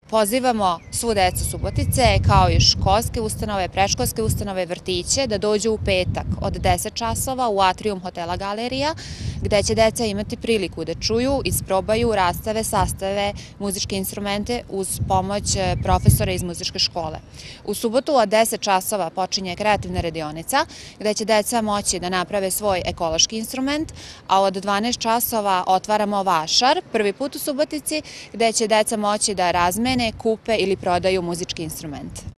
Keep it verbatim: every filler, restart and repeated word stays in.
Pozivamo svu decu Subotice, kao i školske ustanove, predškolske ustanove, vrtiće, da dođu u petak od deset časova u atrijum hotela Galerija, gde će deca imati priliku da čuju, isprobaju, rastave, sastave, muzičke instrumente uz pomoć profesora iz muzičke škole. U subotu od deset časova počinje kreativna radionica, gde će deca moći da naprave svoj ekološki instrument, a od dvanaest časova otvaramo vašar, prvi put u Subotici, gde će deca moći da razmene, kupe ili prodaju muzički instrument.